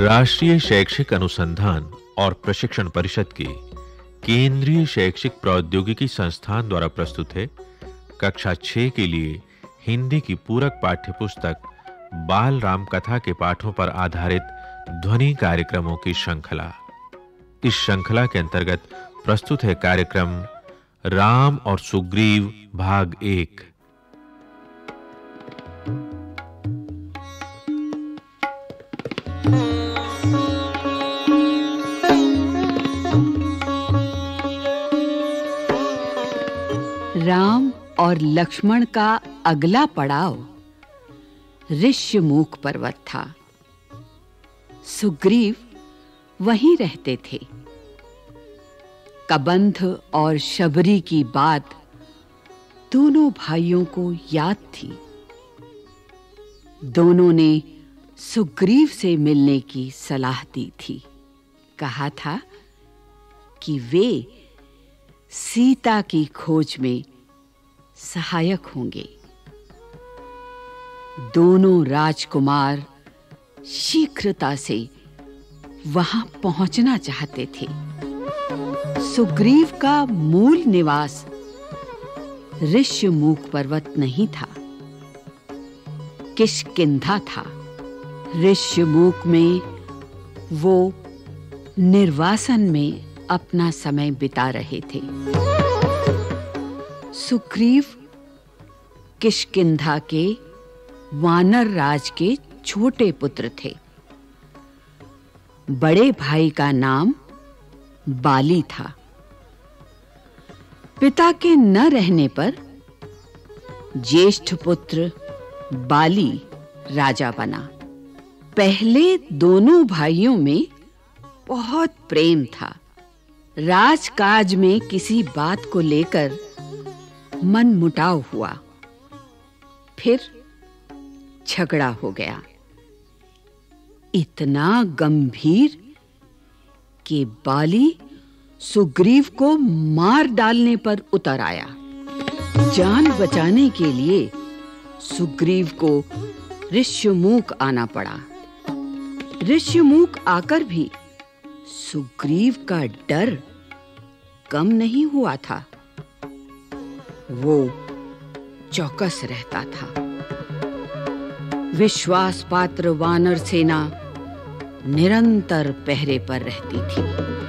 राष्ट्रीय शैक्षिक अनुसंधान और प्रशिक्षण परिषद की केंद्रीय शैक्षिक प्रौद्योगिकी संस्थान द्वारा प्रस्तुत है कक्षा 6 के लिए हिंदी की पूरक पाठ्यपुस्तक बाल राम कथा के पाठों पर आधारित ध्वनि कार्यक्रमों की श्रृंखला। इस श्रृंखला के अंतर्गत प्रस्तुत है कार्यक्रम राम और सुग्रीव भाग 1। राम और लक्ष्मण का अगला पड़ाव ऋष्यमूक पर्वत था। सुग्रीव वहीं रहते थे। कबंध और शबरी की बात दोनों भाइयों को याद थी। दोनों ने सुग्रीव से मिलने की सलाह दी थी। कहा था कि वे सीता की खोज में सहायक होंगे। दोनों राजकुमार शीघ्रता से वहां पहुंचना चाहते थे। सुग्रीव का मूल निवास ऋष्यमूक पर्वत नहीं था, किष्किंधा था। ऋष्यमूक में वो निर्वासन में अपना समय बिता रहे थे। सुग्रीव किष्किंधा के वानर राज के छोटे पुत्र थे। बड़े भाई का नाम बाली था। पिता के न रहने पर ज्येष्ठ पुत्र बाली राजा बना। पहले दोनों भाइयों में बहुत प्रेम था। राजकाज में किसी बात को लेकर मनमुटाव हुआ, फिर झगड़ा हो गया। इतना गंभीर कि बाली सुग्रीव को मार डालने पर उतर आया। जान बचाने के लिए सुग्रीव को ऋष्यमूक आना पड़ा। ऋष्यमूक आकर भी सुग्रीव का डर कम नहीं हुआ था। वो चौकस रहता था। विश्वास पात्र वानर सेना निरंतर पहरे पर रहती थी।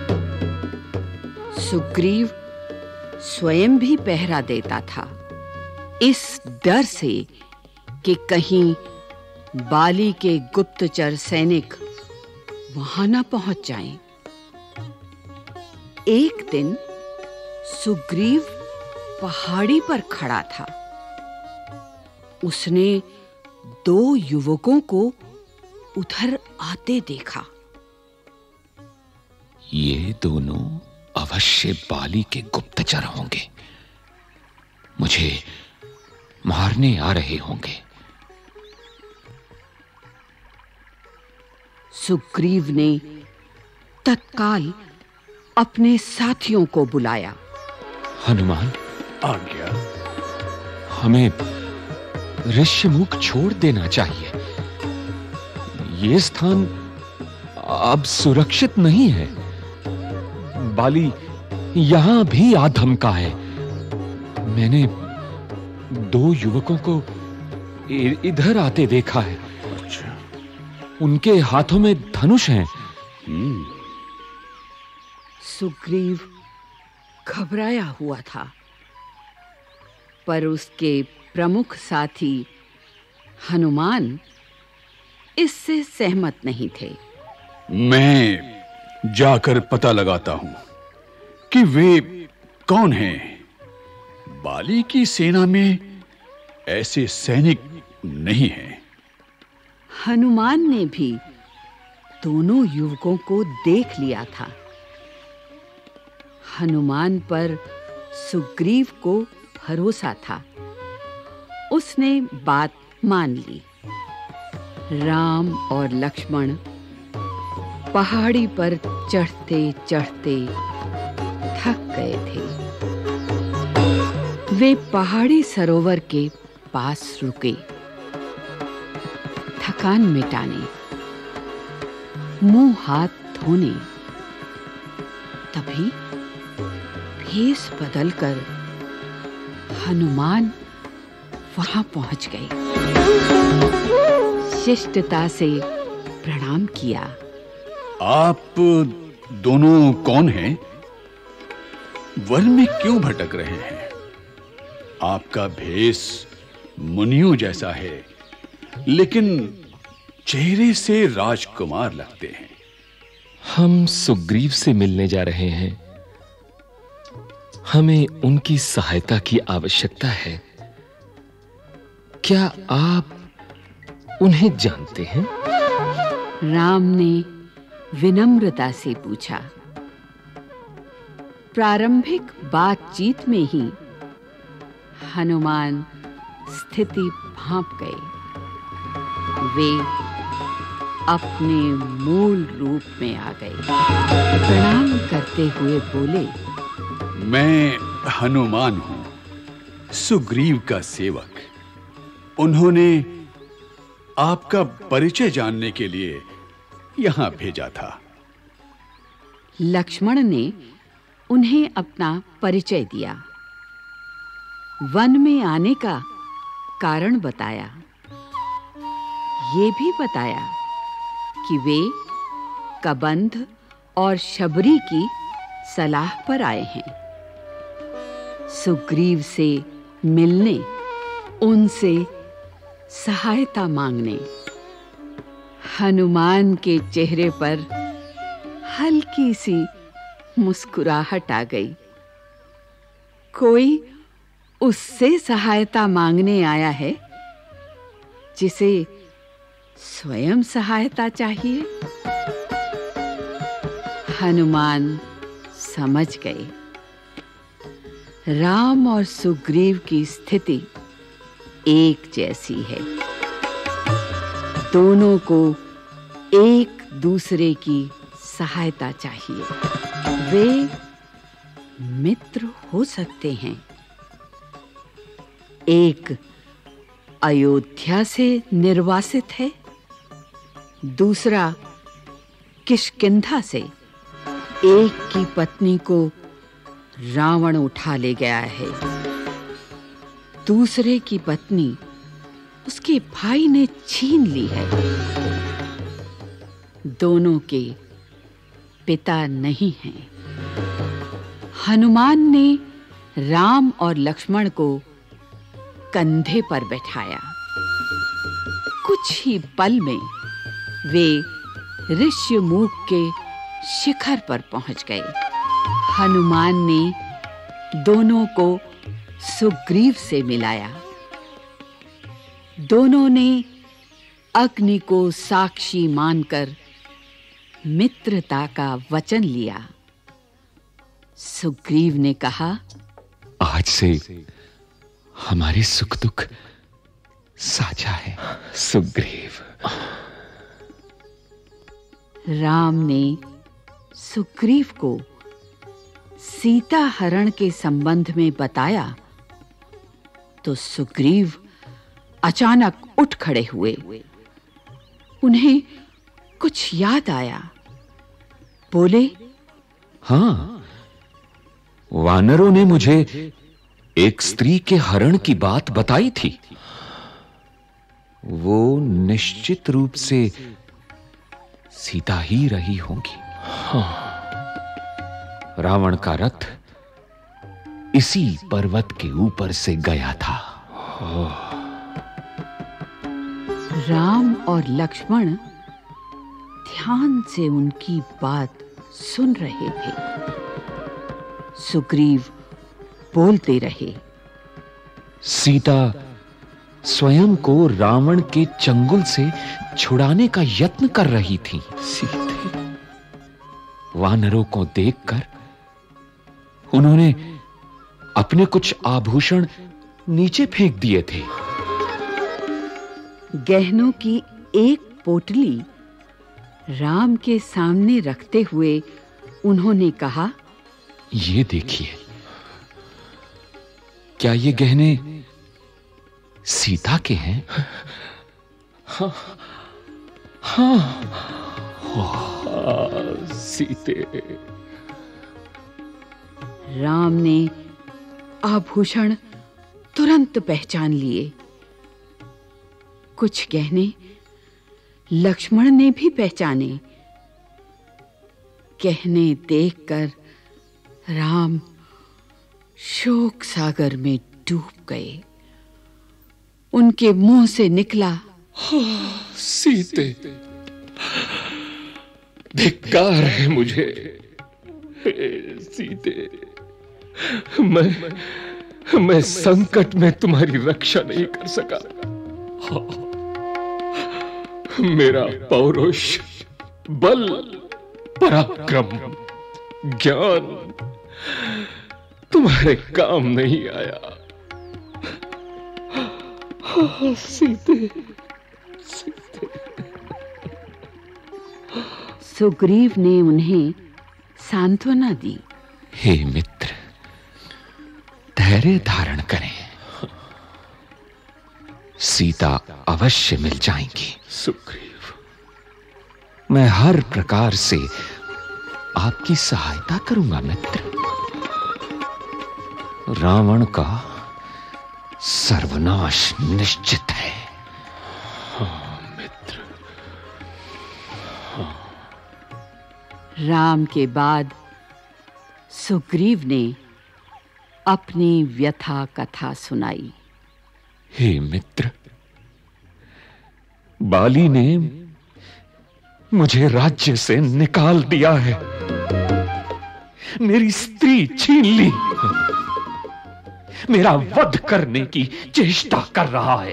सुग्रीव स्वयं भी पहरा देता था, इस डर से कि कहीं बाली के गुप्तचर सैनिक वहां न पहुंच जाएं। एक दिन सुग्रीव पहाड़ी पर खड़ा था। उसने दो युवकों को उधर आते देखा। ये दोनों अवश्य बाली के गुप्तचर होंगे। मुझे मारने आ रहे होंगे। सुग्रीव ने तत्काल अपने साथियों को बुलाया। हनुमान, आज्ञा। हमें ऋष्यमूक छोड़ देना चाहिए। ये स्थान अब सुरक्षित नहीं है। बाली यहां भी आ धमका है। मैंने दो युवकों को इधर आते देखा है। अच्छा। उनके हाथों में धनुष हैं। सुग्रीव घबराया हुआ था, पर उसके प्रमुख साथी हनुमान इससे सहमत नहीं थे। मैं जाकर पता लगाता हूं कि वे कौन हैं। बाली की सेना में ऐसे सैनिक नहीं हैं। हनुमान ने भी दोनों युवकों को देख लिया था। हनुमान पर सुग्रीव को भरोसा था। उसने बात मान ली। राम और लक्ष्मण पहाड़ी पर चढ़ते-चढ़ते थक गए थे। वे पहाड़ी सरोवर के पास रुके। थकान मिटाने मुंह हाथ धोने, तभी भेष बदलकर हनुमान वहां पहुंच गए। शिष्टता से प्रणाम किया। आप दोनों कौन हैं? वन में क्यों भटक रहे हैं? आपका भेष मुनियों जैसा है, लेकिन चेहरे से राजकुमार लगते हैं। हम सुग्रीव से मिलने जा रहे हैं। हमें उनकी सहायता की आवश्यकता है। क्या आप उन्हें जानते हैं? राम ने विनम्रता से पूछा। प्रारंभिक बातचीत में ही हनुमान स्थिति भांप गए। वे अपने मूल रूप में आ गए। प्रणाम करते हुए बोले, मैं हनुमान हूं, सुग्रीव का सेवक। उन्होंने आपका परिचय जानने के लिए यहां भेजा था। लक्ष्मण ने उन्हें अपना परिचय दिया, वन में आने का कारण बताया। ये भी बताया कि वे कबंध और शबरी की सलाह पर आए हैं, सुग्रीव से मिलने, उनसे सहायता मांगने। हनुमान के चेहरे पर हल्की सी मुस्कुराहट आ गई। कोई उससे सहायता मांगने आया है जिसे स्वयं सहायता चाहिए। हनुमान समझ गए, राम और सुग्रीव की स्थिति एक जैसी है। दोनों को एक दूसरे की सहायता चाहिए। वे मित्र हो सकते हैं। एक अयोध्या से निर्वासित है, दूसरा किष्किंधा से। एक की पत्नी को रावण उठा ले गया है, दूसरे की पत्नी उसके भाई ने छीन ली है। दोनों के पिता नहीं हैं। हनुमान ने राम और लक्ष्मण को कंधे पर बैठाया। कुछ ही पल में वे ऋष्यमुख के शिखर पर पहुंच गए। हनुमान ने दोनों को सुग्रीव से मिलाया। दोनों ने अग्नि को साक्षी मानकर मित्रता का वचन लिया। सुग्रीव ने कहा, आज से हमारे सुख दुख साझा है सुग्रीव। राम ने सुग्रीव को सीता हरण के संबंध में बताया तो सुग्रीव अचानक उठ खड़े हुए। उन्हें कुछ याद आया। बोले, हाँ, वानरों ने मुझे एक स्त्री के हरण की बात बताई थी। वो निश्चित रूप से सीता ही रही होंगी। हाँ। रावण का रथ इसी पर्वत के ऊपर से गया था। राम और लक्ष्मण ध्यान से उनकी बात सुन रहे थे। सुग्रीव बोलते रहे, सीता स्वयं को रावण के चंगुल से छुड़ाने का यत्न कर रही थी। वानरों को देखकर उन्होंने अपने कुछ आभूषण नीचे फेंक दिए थे। गहनों की एक पोटली राम के सामने रखते हुए उन्होंने कहा, ये देखिए, क्या ये गहने सीता के हैं? हाँ, हाँ, सीते। राम ने आभूषण तुरंत पहचान लिए। कुछ गहने लक्ष्मण ने भी पहचाने। गहने देखकर राम शोक सागर में डूब गए। उनके मुंह से निकला, सीते, धिक्कार है मुझे। सीते, मैं संकट में तुम्हारी रक्षा नहीं कर सका। मेरा पौरुष, बल, पराक्रम, ज्ञान तुम्हारे काम नहीं आया। सीते, सीते। सुग्रीव ने उन्हें सांत्वना दी। हे मित्र, धैर्य धारण करें। सीता अवश्य मिल जाएंगी। सुग्रीव, मैं हर प्रकार से आपकी सहायता करूंगा मित्र। रावण का सर्वनाश निश्चित है। हाँ मित्र। राम के बाद सुग्रीव ने अपनी व्यथा कथा सुनाई। हे मित्र, बाली ने मुझे राज्य से निकाल दिया है। मेरी स्त्री छीन ली। मेरा वध करने की चेष्टा कर रहा है।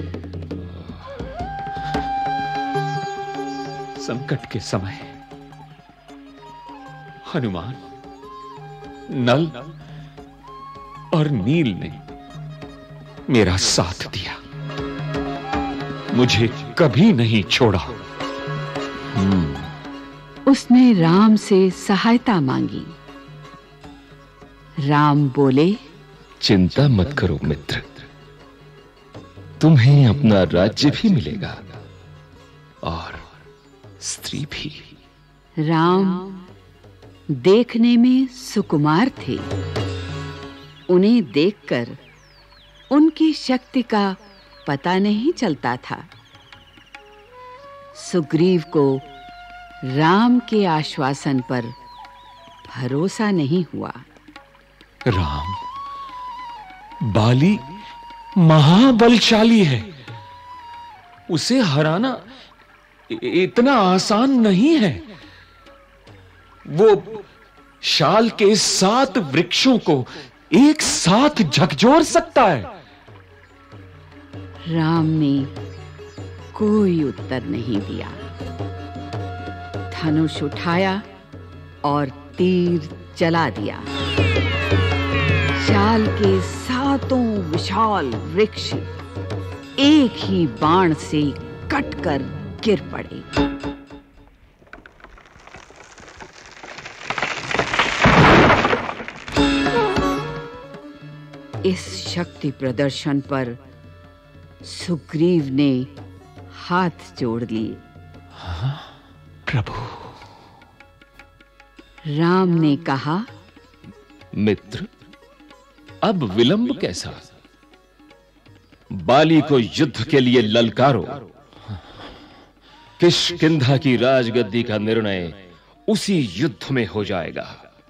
संकट के समय हनुमान, नल और नील ने मेरा साथ दिया, मुझे कभी नहीं छोड़ा। उसने राम से सहायता मांगी। राम बोले, चिंता मत करो मित्र, तुम्हें अपना राज्य भी मिलेगा और स्त्री भी। राम देखने में सुकुमार थे। उन्हें देखकर उनकी शक्ति का पता नहीं चलता था। सुग्रीव को राम के आश्वासन पर भरोसा नहीं हुआ। राम बाली महाबलशाली है। उसे हराना इतना आसान नहीं है। वो शाल के 7 वृक्षों को एक साथ झकझोर सकता है। राम ने कोई उत्तर नहीं दिया। धनुष उठाया और तीर चला दिया। शाल के 7 विशाल वृक्ष एक ही बाण से कटकर गिर पड़े। इस शक्ति प्रदर्शन पर सुग्रीव ने हाथ जोड़ लिए। प्रभु। राम ने कहा, मित्र, अब विलंब कैसा? बाली को युद्ध के लिए ललकारो। किष्किंधा की राजगद्दी का निर्णय उसी युद्ध में हो जाएगा।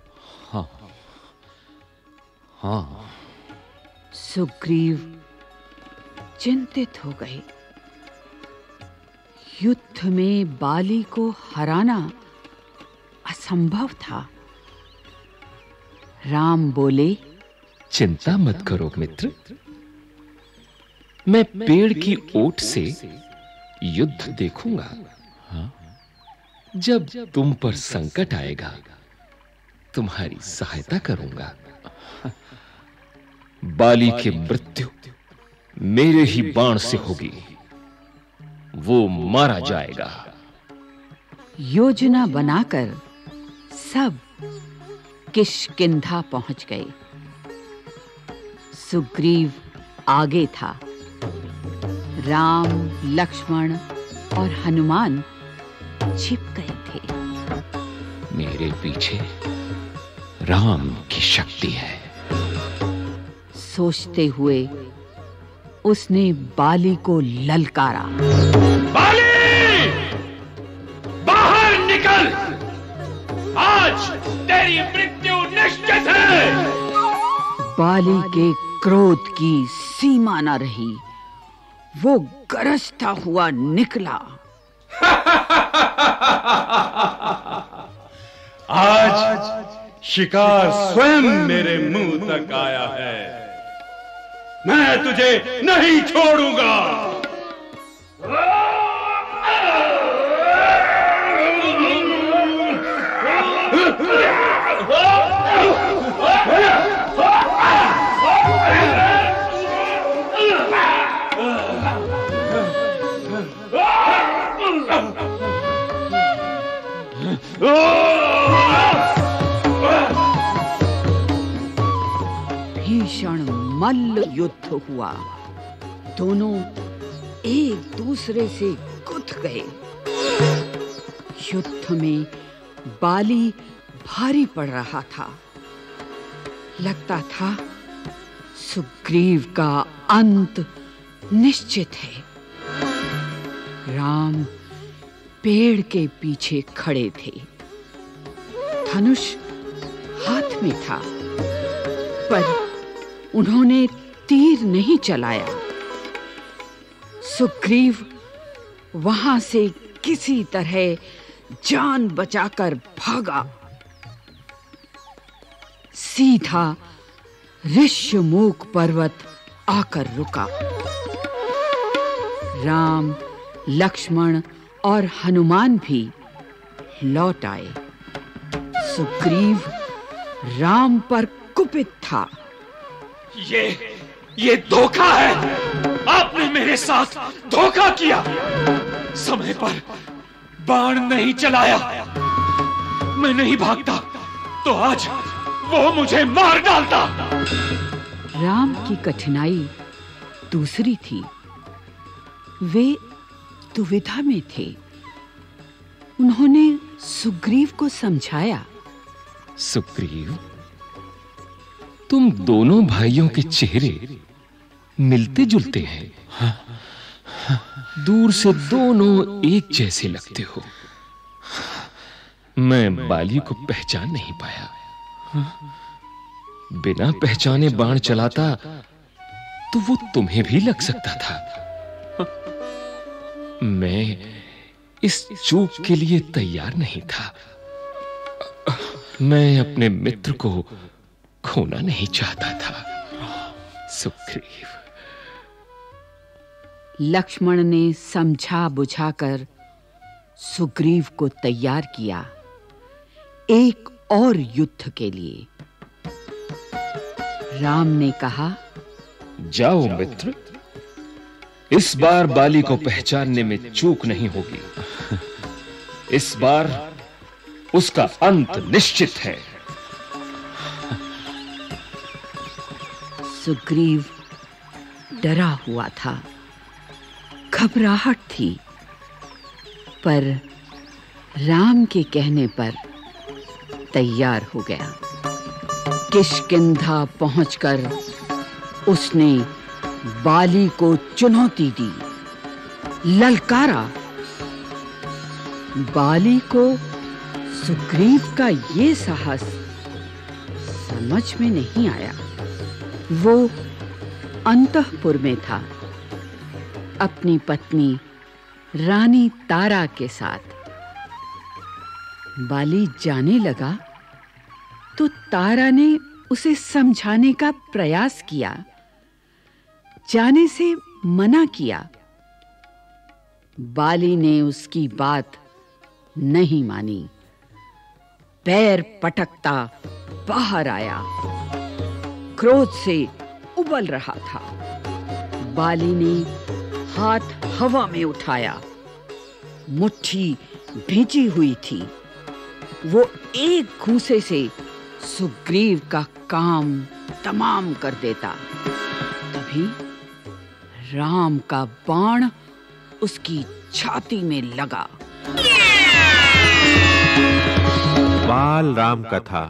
हाँ। सुग्रीव चिंतित हो गए। युद्ध में बाली को हराना असंभव था। राम बोले, चिंता मत करो मित्र, मैं पेड़ की ओट से युद्ध देखूंगा। जब तुम पर संकट आएगा, तुम्हारी सहायता करूंगा। बाली की मृत्यु मेरे ही बाण से होगी। वो मारा जाएगा। योजना बनाकर सब किष्किंधा पहुंच गए। सुग्रीव आगे था। राम, लक्ष्मण और हनुमान छिप गए थे। मेरे पीछे राम की शक्ति है। सोचते हुए उसने बाली को ललकारा। बाली, बाहर निकल, आज तेरी मृत्यु निश्चित है। बाली के क्रोध की सीमा न रही, वो गरजता हुआ निकला। आज शिकार स्वयं मेरे मुंह तक आया है, मैं तुझे नहीं छोड़ूंगा। भीषण मल्ल युद्ध हुआ। दोनों एक दूसरे से गुथ गए। युद्ध में बाली भारी पड़ रहा था। लगता था सुग्रीव का अंत निश्चित है। राम पेड़ के पीछे खड़े थे। धनुष हाथ में था, पर उन्होंने तीर नहीं चलाया। सुग्रीव वहां से किसी तरह जान बचाकर भागा। सीधा ऋष्यमुख पर्वत आकर रुका। राम, लक्ष्मण और हनुमान भी लौट आए। सुग्रीव राम पर कुपित था। ये धोखा है। आपने मेरे साथ धोखा किया। समय पर बाण नहीं चलाया। मैं नहीं भागता तो आज वो मुझे मार डालता। राम की कठिनाई दूसरी थी। वे दुविधा में थे। उन्होंने सुग्रीव को समझाया। सुग्रीव, तुम दोनों भाइयों के चेहरे मिलते जुलते हैं। दूर से दोनों एक जैसे लगते हो। मैं बाली को पहचान नहीं पाया। बिना पहचाने बाण चलाता तो वो तुम्हें भी लग सकता था। मैं इस चूक के लिए तैयार नहीं था। मैं अपने मित्र को खोना नहीं चाहता था। सुग्रीव। लक्ष्मण ने समझा बुझाकर सुग्रीव को तैयार किया एक और युद्ध के लिए। राम ने कहा, जाओ मित्र, इस बार बाली को पहचानने में चूक नहीं होगी। इस बार उसका अंत निश्चित है। सुग्रीव डरा हुआ था, घबराहट थी, पर राम के कहने पर तैयार हो गया। किष्किंधा पहुंचकर उसने बाली को चुनौती दी, ललकारा। बाली को सुग्रीव का ये साहस समझ में नहीं आया। वो अंतःपुर में था, अपनी पत्नी रानी तारा के साथ। बाली जाने लगा तो तारा ने उसे समझाने का प्रयास किया, जाने से मना किया। बाली ने उसकी बात नहीं मानी। पैर पटकता बाहर आया, क्रोध से उबल रहा था। बाली ने हाथ हवा में उठाया, मुट्ठी भींची हुई थी। वो एक घूंसे से सुग्रीव का काम तमाम कर देता। तभी राम का बाण उसकी छाती में लगा। बाल राम कथा।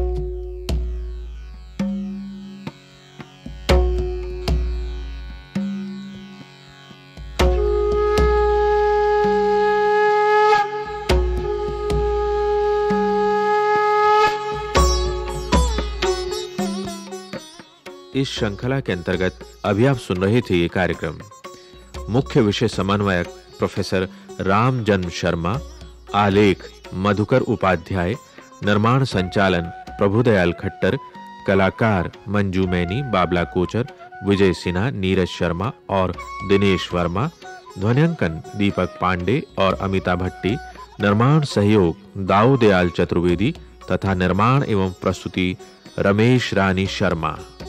इस श्रृंखला के अंतर्गत अभी आप सुन रहे थे ये कार्यक्रम। मुख्य विषय समन्वयक प्रोफेसर रामजन्म शर्मा, आलेख मधुकर उपाध्याय, निर्माण संचालन प्रभुदयाल खट्टर, कलाकार मंजू मैनी, बाबला कोचर, विजय सिन्हा, नीरज शर्मा और दिनेश वर्मा, ध्वनियांकन दीपक पांडे और अमिता भट्टी, निर्माण सहयोग दाऊदयाल चतुर्वेदी तथा निर्माण एवं प्रस्तुति रमेश रानी शर्मा।